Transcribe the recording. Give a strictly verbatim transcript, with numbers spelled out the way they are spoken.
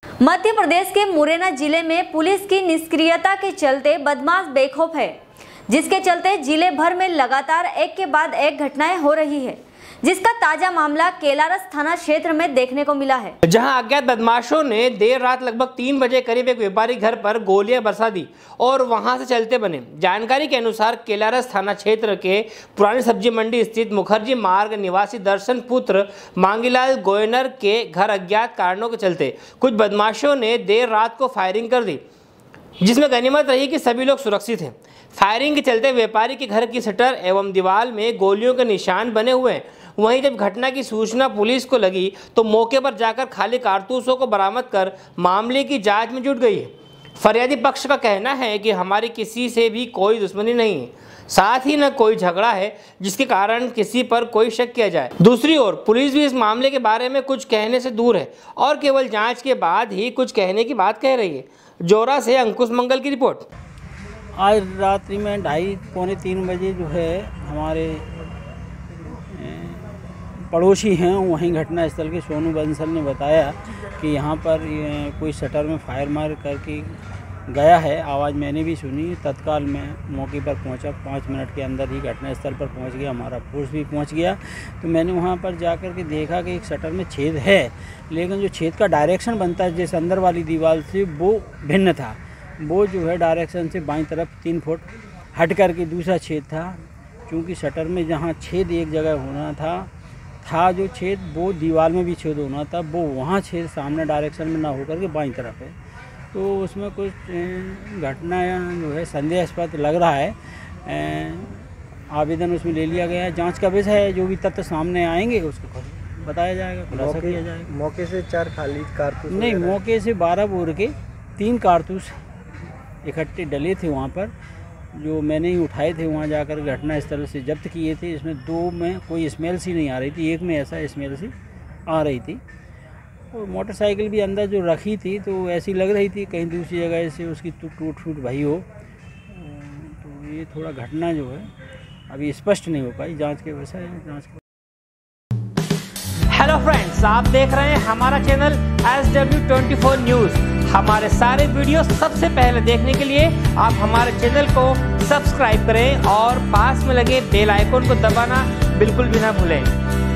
मध्य प्रदेश के मुरैना जिले में पुलिस की निष्क्रियता के चलते बदमाश बेखौफ है, जिसके चलते जिले भर में लगातार एक के बाद एक घटनाएं हो रही है, जिसका ताजा मामला केलारस थाना क्षेत्र में देखने को मिला है, जहां अज्ञात बदमाशों ने देर रात लगभग तीन बजे करीब एक व्यापारी घर पर गोलियां बरसा दी और वहां से चलते बने। जानकारी के अनुसार केलारस थाना क्षेत्र के पुरानी सब्जी मंडी स्थित मुखर्जी मार्ग निवासी दर्शन पुत्र मांगीलाल गोयनर के घर अज्ञात कारणों के चलते कुछ बदमाशों ने देर रात को फायरिंग कर दी, जिसमें गनीमत रही कि सभी लोग सुरक्षित हैं। फायरिंग के चलते व्यापारी के घर की शटर एवं दीवार में गोलियों के निशान बने हुए हैं। वहीं जब घटना की सूचना पुलिस को लगी तो मौके पर जाकर खाली कारतूसों को बरामद कर मामले की जांच में जुट गई है। फरियादी पक्ष का कहना है कि हमारी किसी से भी कोई दुश्मनी नहीं है, साथ ही न कोई झगड़ा है जिसके कारण किसी पर कोई शक किया जाए। दूसरी ओर पुलिस भी इस मामले के बारे में कुछ कहने से दूर है और केवल जांच के बाद ही कुछ कहने की बात कह रही है। जोरा से अंकुश मंगल की रिपोर्ट। आज रात्रि में ढाई पौने तीन बजे जो है हमारे पड़ोसी हैं वहीं घटना स्थल के सोनू बंसल ने बताया कि यहाँ पर कोई शटर में फायर मार करके गया है। आवाज़ मैंने भी सुनी। तत्काल मैं मौके पर पहुँचा, पाँच मिनट के अंदर ही घटना स्थल पर पहुँच गया, हमारा फोर्स भी पहुँच गया। तो मैंने वहाँ पर जाकर के देखा कि एक शटर में छेद है, लेकिन जो छेद का डायरेक्शन बनता है जैसे अंदर वाली दीवार से वो भिन्न था। वो जो है डायरेक्शन से बाईं तरफ तीन फुट हट करके दूसरा छेद था। क्योंकि शटर में जहाँ छेद एक जगह होना था था जो छेद वो दीवार में भी छेद होना था, वो वहाँ छेद सामने डायरेक्शन में ना होकर के बाईं तरफ है। तो उसमें कुछ घटना जो है संदेहास्पद लग रहा है। आवेदन उसमें ले लिया गया है। जांच का विषय है, जो भी तथ्य सामने आएंगे उसको बताया जाएगा, खुलासा किया जाएगा। मौके से चार खाली कारतूस नहीं, मौके से बारह बोर के तीन कारतूस इकट्ठे डले थे वहाँ पर, जो मैंने ही उठाए थे। वहाँ जाकर घटना स्थल से जब्त किए थे। इसमें दो में कोई स्मेल सी नहीं आ रही थी, एक में ऐसा स्मेल सी आ रही थी। और मोटरसाइकिल भी अंदर जो रखी थी तो ऐसी लग रही थी कहीं दूसरी जगह से उसकी टूट फूट भई हो। तो ये थोड़ा घटना जो है अभी स्पष्ट नहीं हो पाई, जांच के विषय है। जांच के हेलो फ्रेंड्स, आप देख रहे हैं हमारा channel S W twenty four news. हमारे सारे वीडियो सबसे पहले देखने के लिए आप हमारे चैनल को सब्सक्राइब करें और पास में लगे बेल आइकन को दबाना बिल्कुल भी ना भूलें।